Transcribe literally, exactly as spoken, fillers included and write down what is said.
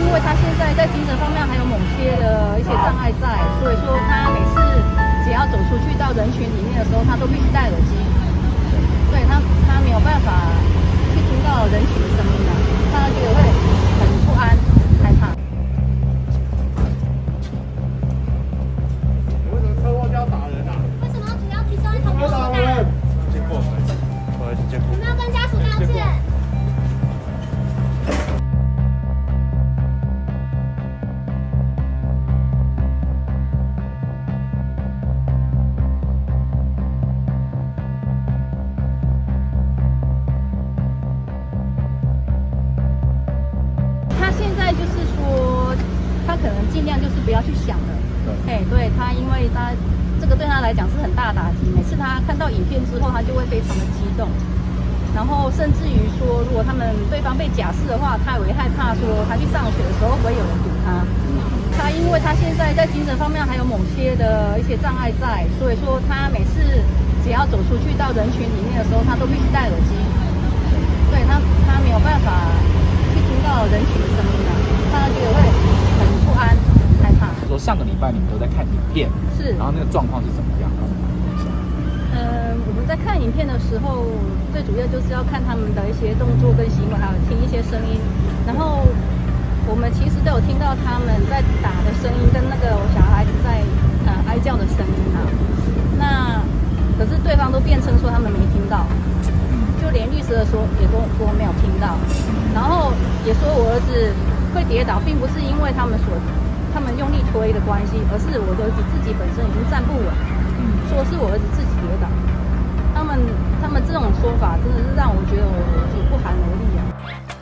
因为他现在在精神方面还有某些的一些障碍在，所以说他每次只要走出去到人群里面的时候，他都必须戴耳机。对他，他没有办法去听到人群的声音了，他觉得会很不安、害怕。 为什么车祸就要打人啊？ 为什么只要提交一通报单？ 见过，我要去见过。 有没有跟家属道歉？ 他现在就是说，他可能尽量就是不要去想了。哎，对他，因为他这个对他来讲是很大的打击。每次他看到影片之后，他就会非常的激动，然后甚至于说，如果他们对方被假释的话，他也会害怕说他去上学的时候会不会有人堵他。他因为他现在在精神方面还有某些的一些障碍在，所以说他每次只要走出去到人群里面的时候，他都必须戴耳机。对他，他没有办法去听到人群的声音了，他觉得会很不安、害怕。 说上个礼拜你们都在看影片， 是， 然后那个状况是怎么样？ 嗯，我们在看影片的时候，最主要就是要看他们的一些动作跟行为，还有听一些声音。然后我们其实都有听到他们在打的声音，跟那个小孩子在呃哀叫的声音啊。那可是对方都辩称说他们没听到，就连律师的说也跟我说没有听到，然后也说我儿子会跌倒，并不是因为他们所他们用力推的关系，而是我的儿子自己本身已经站不稳。说是我儿子自己跌倒，他们他们这种说法真的是让我觉得我我不寒而栗啊。